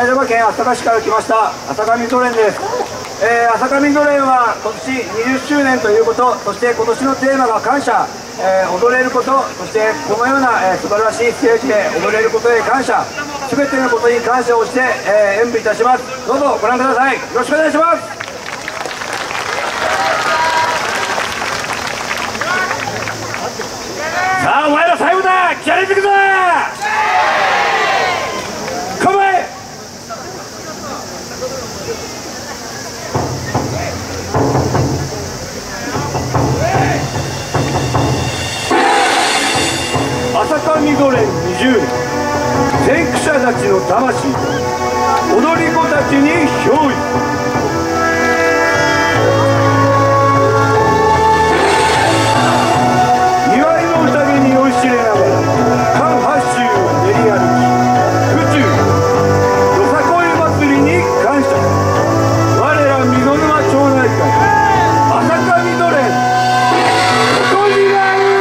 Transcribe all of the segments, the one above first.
埼玉県朝霞市から来ました朝霞溝連です。朝霞溝連は今年20周年ということ、そして今年のテーマが感謝、踊れること、そしてこのような、素晴らしいステージで踊れることへ感謝、すべてのことに感謝をして、演舞いたします。どうぞご覧ください。よろしくお願いします。さあお前ら最後だ、気合い入れてくぞ。構え。朝霞溝連20年、先駆者たちの魂と踊り子たちに憑依。祝いの宴に酔いしれながら関八州を練り歩き、府中よさこい祭りに感謝。我ら溝沼町内会朝霞溝連ここにある。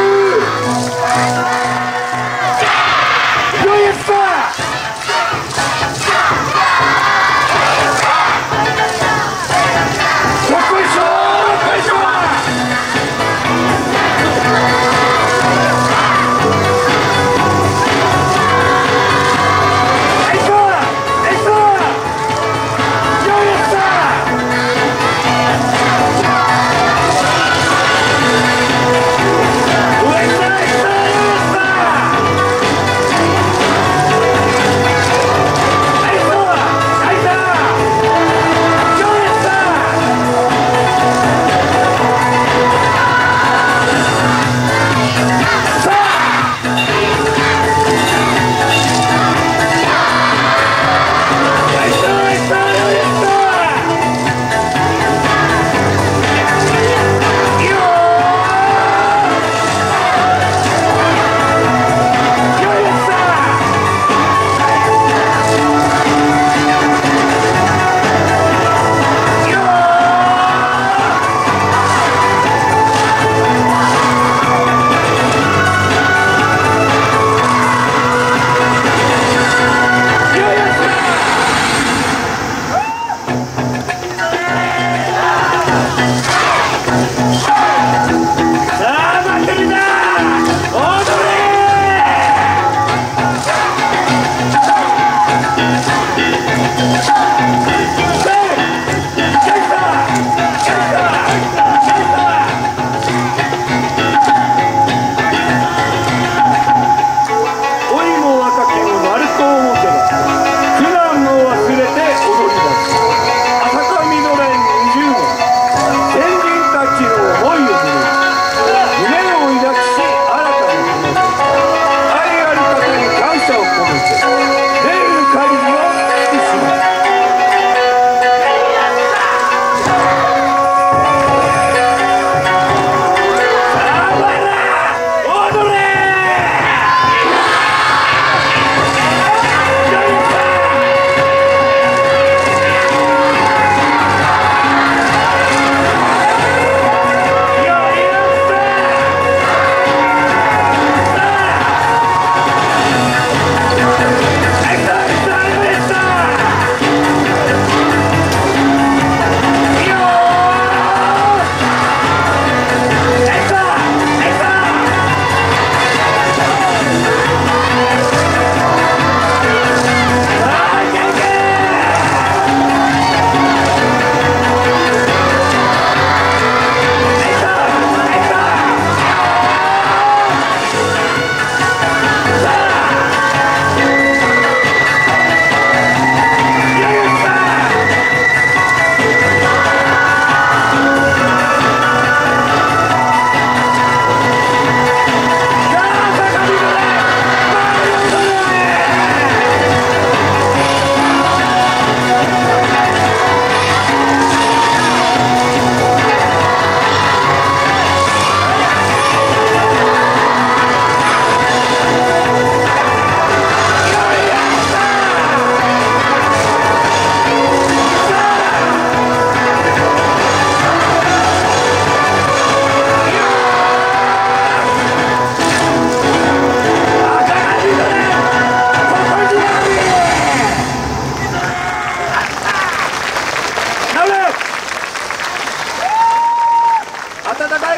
よいやつだ。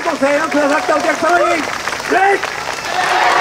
ご声援をくださったお客様に礼。